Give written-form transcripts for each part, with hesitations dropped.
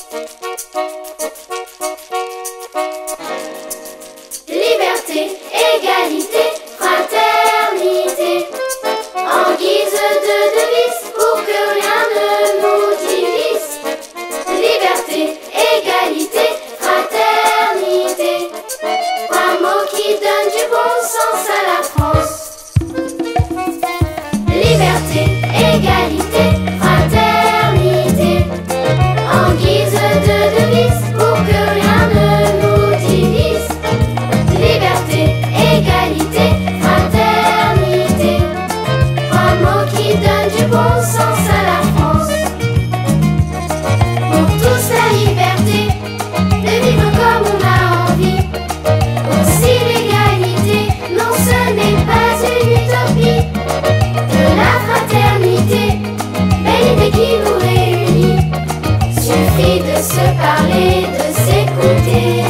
Liberté, égalité, fraternité, en guise de devise pour que rien ne nous divise. Liberté, égalité, fraternité, un mot qui donne du bon sens à la France. Liberté, égalité, fraternité, en guise de devise pour que rien ne nous divise. Liberté, égalité, fraternité, un mot qui donne du bon sens à la France. Pour tous la liberté de vivre comme on a envie. Aussi l'égalité, non ce n'est pas une utopie. De la fraternité, belle idée qui nous réunit. Suffit de se parler, de s'écouter.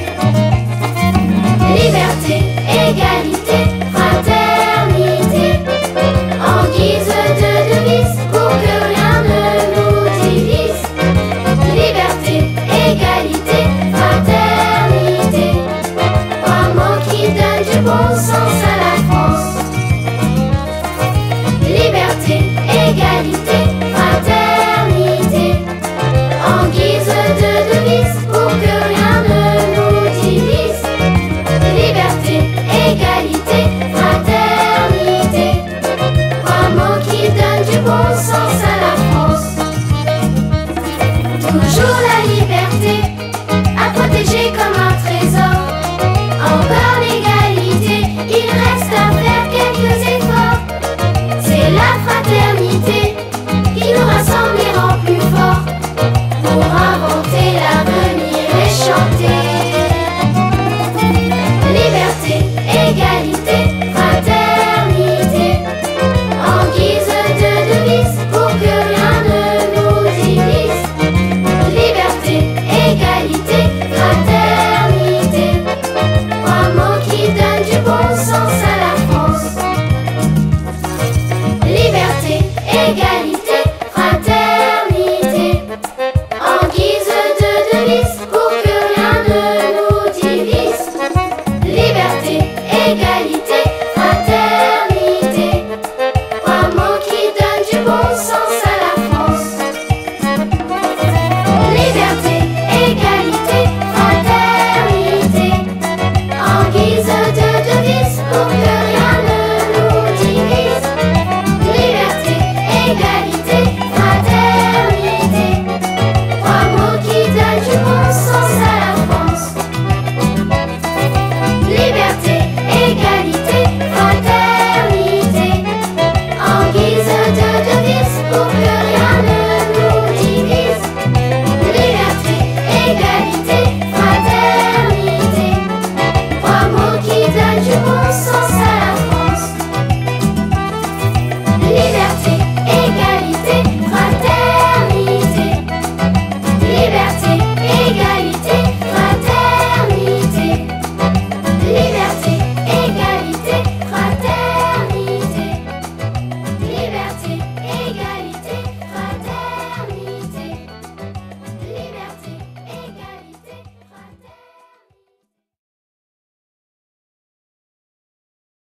Liberté, égalité, fraternité, en guise de devise pour que rien ne nous divise. Liberté, égalité, fraternité, un mot qui donne du bon sens à la France. Liberté, égalité, fraternité, en guise de devise pour que rien ne nous divise. Liberté, égalité, fraternité, un mot qui donne du bon sens à la France. Toujours